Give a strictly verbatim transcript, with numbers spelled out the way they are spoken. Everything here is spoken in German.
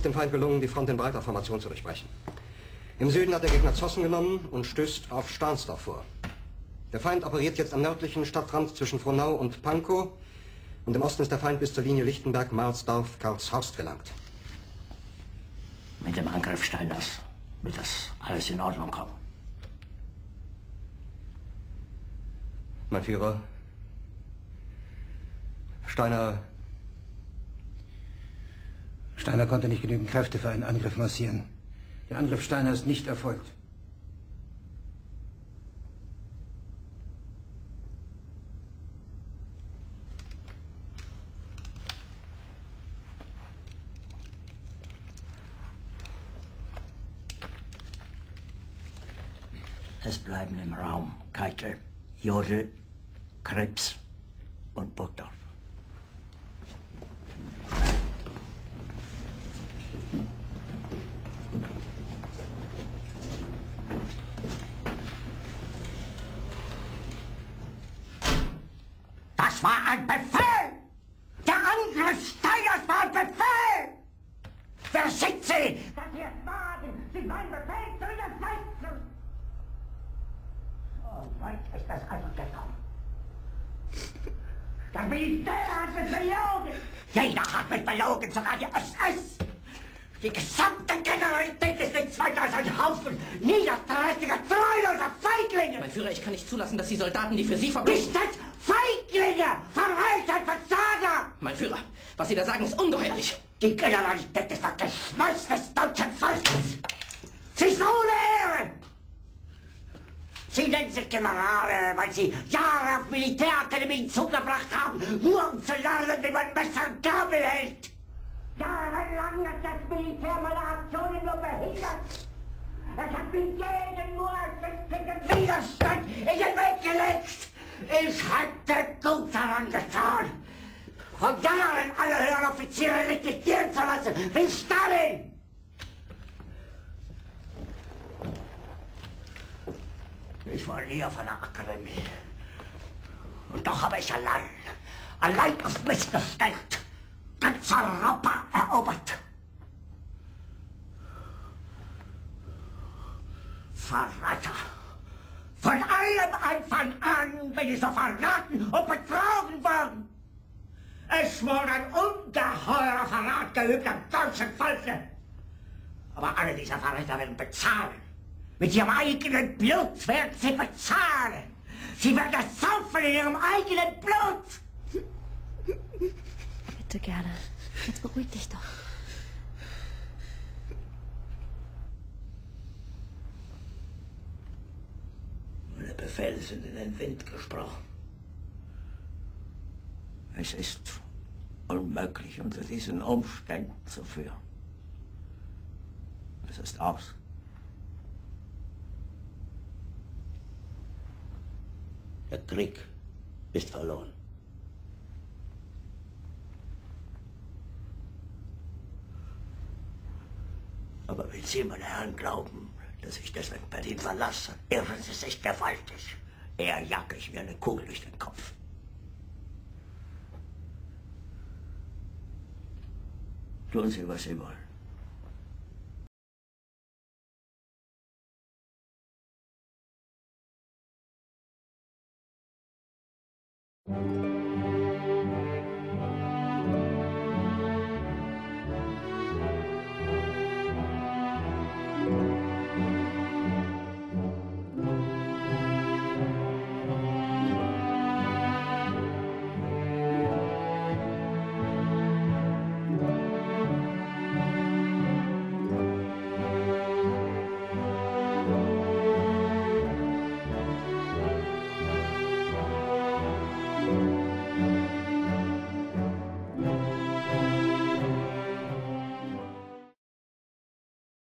dem Feind gelungen, die Front in breiter Formation zu durchbrechen. Im Süden hat der Gegner Zossen genommen und stößt auf Stahnsdorf vor. Der Feind operiert jetzt am nördlichen Stadtrand zwischen Frohnau und Pankow und im Osten ist der Feind bis zur Linie Lichtenberg-Marsdorf-Karlshorst gelangt. Mit dem Angriff Steiners wird das alles in Ordnung kommen. Mein Führer, Steiner... Steiner konnte nicht genügend Kräfte für einen Angriff massieren. Der Angriff Steiner ist nicht erfolgt. Es bleiben im Raum Keitel, Jodl, Krebs und Burgdorf. Das war ein Befehl! Der Angriff Steiners war ein Befehl! Wer schickt Sie? Dass Sie es wagen, sich meinen Befehl zu widersetzen! So weit ist das also gekommen. Das Militär hat mich belogen! Jeder hat mich belogen, sogar die S S! Die gesamte Generalität ist nichts weiter als ein Haufen niederträchtiger, treuloser Feiglinge! Mein Führer, ich kann nicht zulassen, dass die Soldaten, die für Sie verbringen... Nicht als Feiglinge! Verreiter, Versager! Mein Führer, was Sie da sagen, ist ungeheuerlich! Die Generalität ist das Geschmeiß des deutschen Volkes! Sie ist ohne Ehre! Sie nennen sich Generale, weil Sie Jahre auf Militärakademien zugebracht haben, nur um zu lernen, wie man Messer und Gabel hält! Jahrelang hat das Militär meine Aktionen nur behindert! Es hat mir jeden nur ersichtlichen Widerstand in den Weg gelegt! Ich hätte gut daran getan, von Jahren alle höheren Offiziere liquidieren zu lassen, wie Stalin! Ich war nie auf einer Akademie. Und doch habe ich allein, allein auf mich gestellt, ganz Europa erobert. Verräter! Von allem Anfang an bin ich so verraten und betrogen worden. Es wurde ein ungeheurer Verrat geübt am deutschen Volke. Aber alle diese Verräter werden bezahlen. Mit ihrem eigenen Blut werden sie bezahlen. Sie werden es saufen in ihrem eigenen Blut. Bitte gerne. Jetzt beruhig dich doch. Meine Befehle sind in den Wind gesprochen. Es ist unmöglich, unter diesen Umständen zu führen. Es ist aus. Der Krieg ist verloren. Aber wenn Sie, meine Herren, glauben, dass ich deswegen Berlin verlasse, irren Sie sich gewaltig. Eher jage ich mir eine Kugel durch den Kopf. Tun Sie, was Sie wollen.